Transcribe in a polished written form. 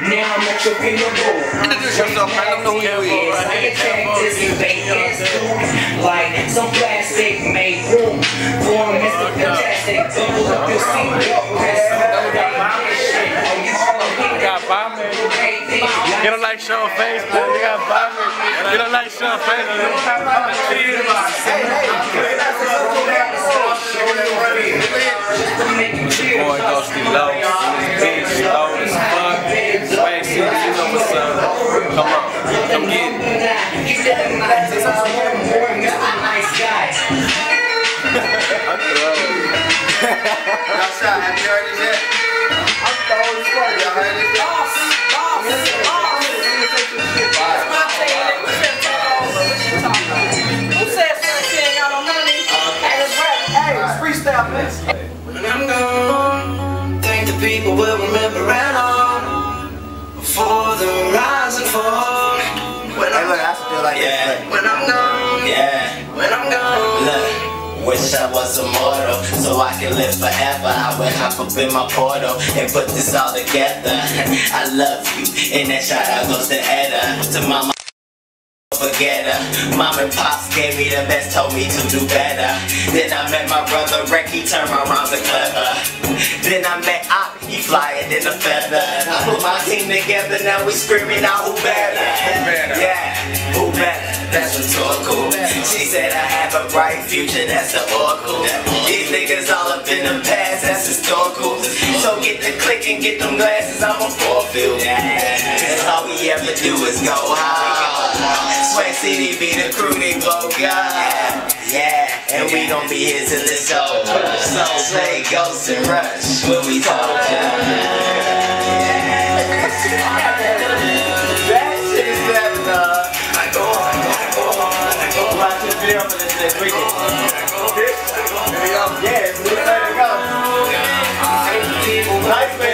Now I'm at your pinnacle. Like some plastic made room for Mr. Fantastic. You don't like showing face, man. You got vomit. You don't like showing face. Boy, Ghosty low. Bitch, low as fuck. Swagg City, you know what's up. Come on, come get it. I'm throwing. Y'all shot, have you heard this yet? I'm throwing as fuck. Y'all heard this yet? When I'm gone, think the people will remember right on before the rise and fall. When I'm gone, when I'm gone, when I'm gone. Look, wish I was immortal so I can live forever. I would hop up in my portal and put this all together. I love you, and that shout out goes to Etta, to mama. Forget her. Mom and Pops gave me the best, told me to do better. Then I met my brother Rick, he turned my rhymes are clever. Then I met Op, he flyer than a feather. I put my team together, now we screaming out who better. Yeah, who better? That's rhetorical. She said I have a bright future, that's the oracle. These niggas all up in the past, that's historical. So get the click and get them glasses, I'm a forfeit. Cause all we ever do is go hard. Swagg City be the crew, they blow God. Yeah, and we gon' be here till it's over. So play Ghost and Rush, what we told ya. That shit is better, dog. I go on. Watch this video for this weekend. Yeah, it's ready to go. Nice, man.